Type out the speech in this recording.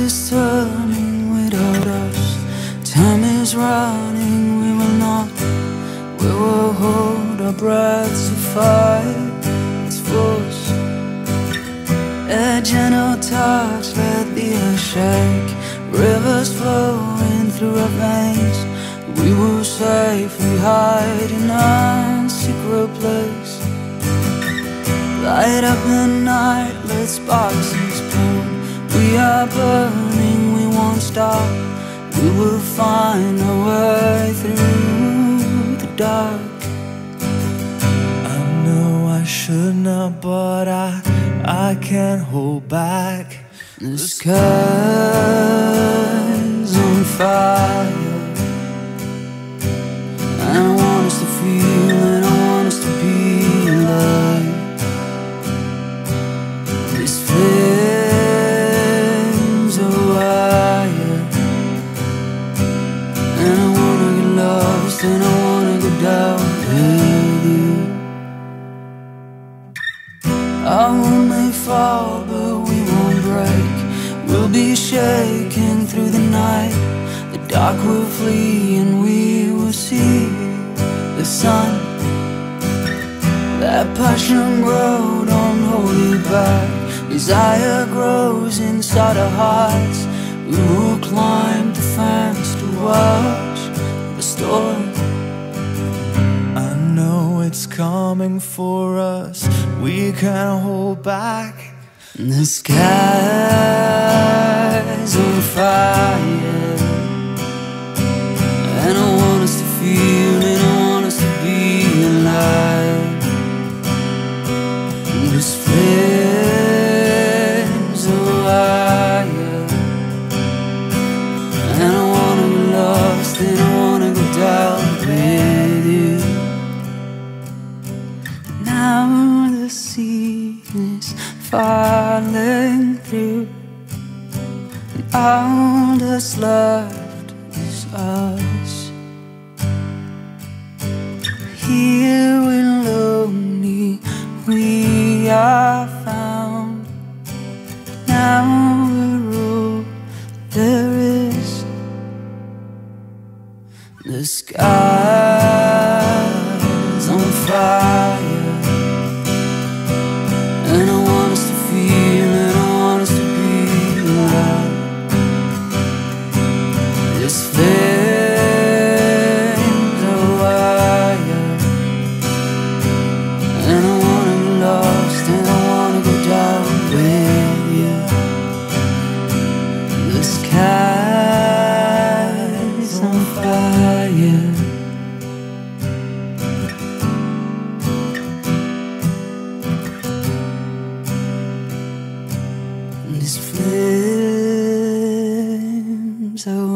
is turning without us. Time is running, we will not. We will hold our breaths to fight its force. A gentle touch, let the earth shake. Rivers flowing through our veins. We will safely hide in a secret place. Light up the night, let sparks explode. We are burning, we won't stop. We will find our way through the dark. I know I should not, but I can't hold back. The sky's on fire, and I want us to feel, and I want us to be alive. These flames are wired, and I wanna get lost, and I wanna go down with you. Our moon may fall, but we won't break. We'll be shaking through the night. The dark will flee and we will see the sun. Let passion grow, don't hold it back. Desire grows inside our hearts. We will climb the fence to watch the storm. I know it's coming for us, we can't hold back. The sky's on fire, and I want us to feel, and I want us to be alive. This flames are wired, and I wanna be lost, and I wanna go down with you. Now the sea is falling through, and all that's left is us. Here we're lonely, we are found. Now we're all there is. The sky's on fire, and I want us to feel, and I want us to be alive. This flames are wired, and I wanna be lost, and I wanna go down with you. The sky's on fire. These flames are